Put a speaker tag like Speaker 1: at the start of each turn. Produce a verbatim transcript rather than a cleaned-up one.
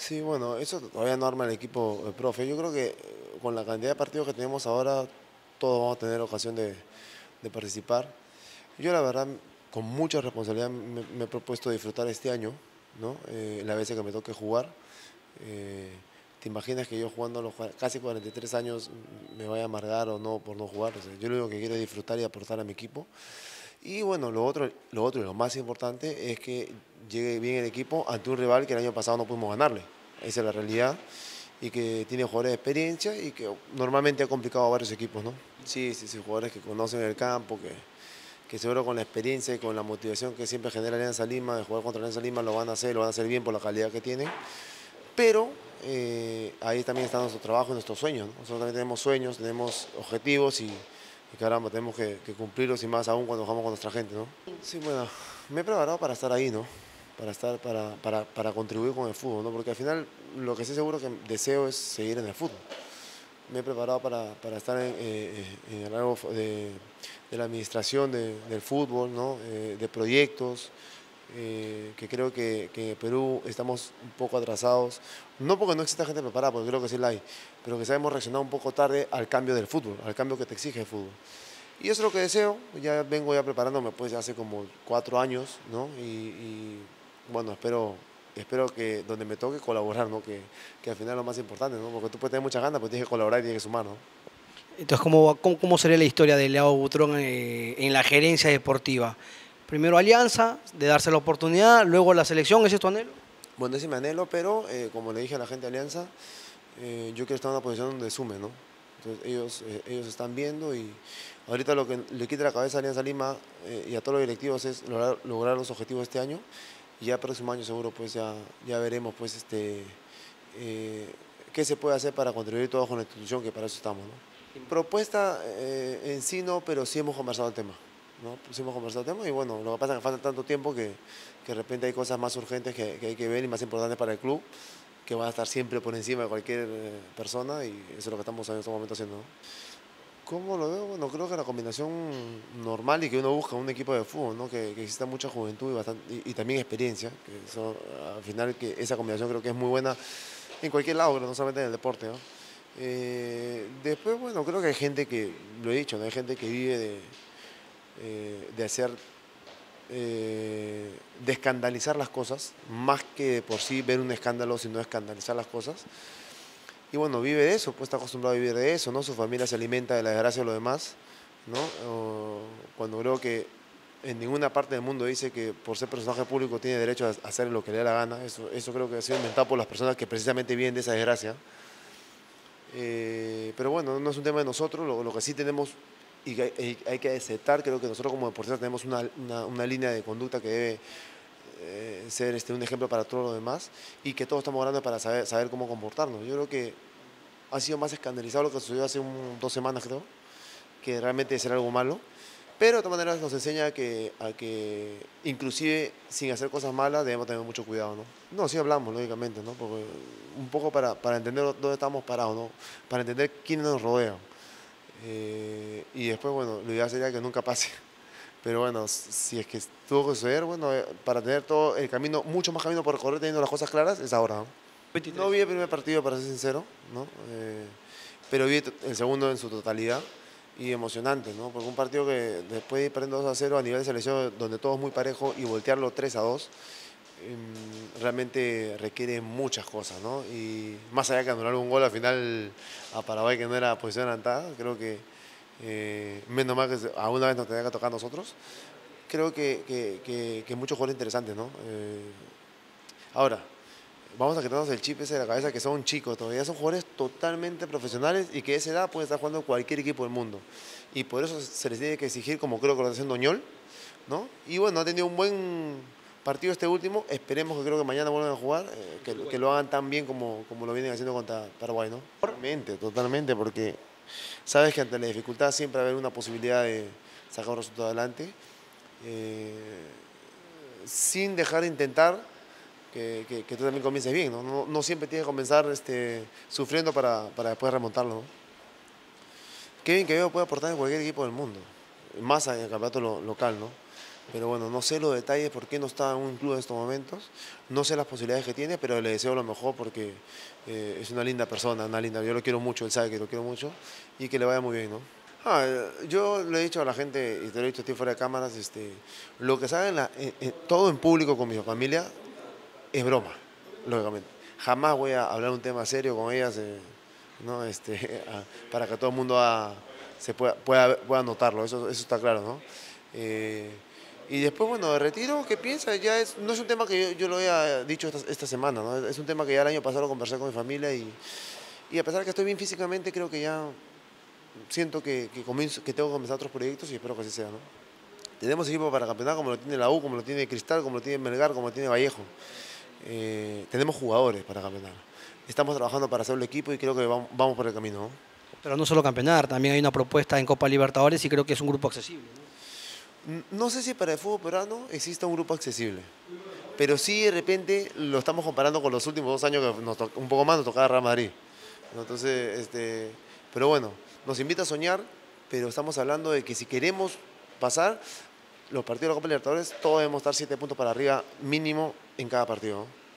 Speaker 1: Sí, bueno, eso todavía no arma el equipo, el profe. Yo creo que eh, con la cantidad de partidos que tenemos ahora, todos vamos a tener ocasión de, de participar. Yo la verdad, con mucha responsabilidad me, me he propuesto disfrutar este año, ¿no? Eh, la veces que me toque jugar. Eh, ¿Te imaginas que yo jugando a los cua- casi cuarenta y tres años me vaya a amargar o no por no jugar? O sea, yo lo único que quiero es disfrutar y aportar a mi equipo. Y bueno, lo otro, lo otro y lo más importante es que llegue bien el equipo ante un rival que el año pasado no pudimos ganarle. Esa es la realidad. Y que tiene jugadores de experiencia y que normalmente ha complicado a varios equipos, ¿no? Sí, sí, sí, jugadores que conocen el campo, que, que seguro con la experiencia y con la motivación que siempre genera Alianza Lima, de jugar contra Alianza Lima, lo van a hacer, lo van a hacer bien por la calidad que tienen. Pero eh, ahí también está nuestro trabajo y nuestros sueños, ¿no? Nosotros también tenemos sueños, tenemos objetivos y, y caramba, tenemos que, que cumplirlos y más aún cuando jugamos con nuestra gente, ¿no? Sí, bueno, me he preparado para estar ahí, ¿no? Para, estar, para, para, para contribuir con el fútbol, ¿no? Porque al final lo que sí seguro que deseo es seguir en el fútbol. Me he preparado para, para estar en, eh, en el área de, de la administración de, del fútbol, ¿no? Eh, de proyectos, eh, que creo que, que en Perú estamos un poco atrasados, no porque no exista gente preparada, porque creo que sí la hay, pero que sabemos reaccionar un poco tarde al cambio del fútbol, al cambio que te exige el fútbol. Y eso es lo que deseo, ya vengo ya preparándome pues hace como cuatro años, ¿no? Y, y, bueno, espero, espero que donde me toque colaborar, ¿no? Que, que al final es lo más importante, ¿no? Porque tú puedes tener muchas ganas, pero tienes que colaborar y tienes que sumar, ¿no?
Speaker 2: Entonces, ¿cómo, cómo, cómo sería la historia de Leao Butrón eh, en la gerencia deportiva? Primero Alianza, de darse la oportunidad, luego la selección, ¿ese es tu anhelo?
Speaker 1: Bueno, ese es mi anhelo, pero eh, como le dije a la gente de Alianza, eh, yo quiero estar en una posición donde sume, ¿no? Entonces ellos, eh, ellos están viendo y ahorita lo que le quita la cabeza a Alianza Lima eh, y a todos los directivos es lograr, lograr los objetivos este año y ya el próximo año seguro pues ya, ya veremos pues este, eh, qué se puede hacer para contribuir todos con la institución, que para eso estamos, ¿no? Propuesta eh, en sí no, pero sí hemos conversado el tema, ¿no? Pues sí hemos conversado el tema y bueno, lo que pasa es que falta tanto tiempo que, que de repente hay cosas más urgentes que, que hay que ver y más importantes para el club, que van a estar siempre por encima de cualquier eh, persona y eso es lo que estamos en este momento haciendo, ¿no? ¿Cómo lo veo? Bueno, creo que la combinación normal y que uno busca en un equipo de fútbol, ¿no? Que, que exista mucha juventud y, bastante, y, y también experiencia, que eso, al final que esa combinación creo que es muy buena en cualquier lado, no solamente en el deporte, ¿no? Eh, después, bueno, creo que hay gente que, lo he dicho, ¿no? Hay gente que vive de, eh, de hacer, eh, de escandalizar las cosas, más que de por sí ver un escándalo, sino escandalizar las cosas. Y bueno, vive de eso, pues está acostumbrado a vivir de eso, ¿no? Su familia se alimenta de la desgracia de los demás, ¿no? O cuando creo que en ninguna parte del mundo dice que por ser personaje público tiene derecho a hacer lo que le dé la gana, eso, eso creo que ha sido inventado por las personas que precisamente viven de esa desgracia. Eh, pero bueno, no es un tema de nosotros, lo, lo que sí tenemos y que hay, hay que aceptar, creo que nosotros como deportistas tenemos una, una, una línea de conducta que debe eh, ser este, un ejemplo para todos los demás y que todos estamos hablando para saber, saber cómo comportarnos. Yo creo que ha sido más escandalizado lo que sucedió hace un, dos semanas, creo, que realmente ser algo malo. Pero de todas maneras nos enseña a que, a que inclusive sin hacer cosas malas debemos tener mucho cuidado, ¿no? No, sí hablamos, lógicamente, ¿no? Porque un poco para, para entender dónde estamos parados, ¿no? Para entender quiénes nos rodean. Eh, y después, bueno, lo ideal sería que nunca pase. Pero bueno, si es que tuvo que suceder, bueno, eh, para tener todo el camino, mucho más camino por recorrer teniendo las cosas claras, es ahora, ¿no? No
Speaker 2: veintitrés.
Speaker 1: vi el primer partido, para ser sincero, ¿no? Eh, pero vi el segundo en su totalidad y emocionante, ¿no? Porque un partido que después de ir perdiendo dos a cero a nivel de selección, donde todo es muy parejo y voltearlo tres a dos, eh, realmente requiere muchas cosas, ¿no? Y más allá que anular un gol al final a Paraguay que no era posición adelantada, creo que eh, menos mal que a una vez nos tenía que tocar a nosotros, creo que, que, que, que muchos jugadores interesantes, ¿no? Eh, ahora, vamos a quitarnos el chip ese de la cabeza que son chicos todavía, son jugadores totalmente profesionales y que a esa edad pueden estar jugando en cualquier equipo del mundo. Y por eso se les tiene que exigir, como creo que lo está haciendo Oñol, ¿no? Y bueno, ha tenido un buen partido este último, esperemos que creo que mañana vuelvan a jugar, eh, que, que lo hagan tan bien como, como lo vienen haciendo contra Paraguay, ¿no? Totalmente, totalmente, porque sabes que ante la dificultad siempre va a haber una posibilidad de sacar un resultado adelante, eh, sin dejar de intentar que, que, que tú también comiences bien, ¿no? No, no siempre tienes que comenzar este, sufriendo para, para después remontarlo, ¿no? Kevin Quevedo puede aportar en cualquier equipo del mundo, más en el campeonato lo, local, ¿no? Pero bueno, no sé los detalles por qué no está en un club en estos momentos, no sé las posibilidades que tiene, pero le deseo lo mejor porque eh, es una linda persona, una linda, yo lo quiero mucho, él sabe que lo quiero mucho y que le vaya muy bien, ¿no? Ah, eh, yo le he dicho a la gente, y te lo he dicho a ti fuera de cámaras, este, lo que saben, la, eh, eh, todo en público con mi familia es broma, lógicamente. Jamás voy a hablar un tema serio con ellas, eh, ¿no? Este, a- para que todo el mundo ha- se pueda, pueda, pueda notarlo, eso, eso está claro, ¿no? Eh, y después, bueno, de retiro, ¿qué piensas? Ya es, no es un tema que yo, yo lo haya dicho esta, esta semana, ¿no? Es un tema que ya el año pasado lo conversé con mi familia y, y a pesar de que estoy bien físicamente, creo que ya siento que, que, comienzo, que tengo que comenzar otros proyectos y espero que así sea, ¿no? Tenemos equipo para campeonar como lo tiene la U, como lo tiene Cristal, como lo tiene Melgar, como lo tiene Vallejo. Eh, tenemos jugadores para campeonar. Estamos trabajando para hacer el equipo y creo que vamos, vamos por el camino, ¿no?
Speaker 2: Pero no solo campeonar, también hay una propuesta en Copa Libertadores y creo que es un grupo accesible, ¿no?
Speaker 1: N- No sé si para el fútbol peruano existe un grupo accesible, pero sí de repente lo estamos comparando con los últimos dos años que nos to- un poco más nos tocaba Real Madrid, ¿no? Entonces, este, pero bueno, nos invita a soñar, pero estamos hablando de que si queremos pasar los partidos de la Copa Libertadores, todos debemos estar siete puntos para arriba mínimo en cada partido, ¿no?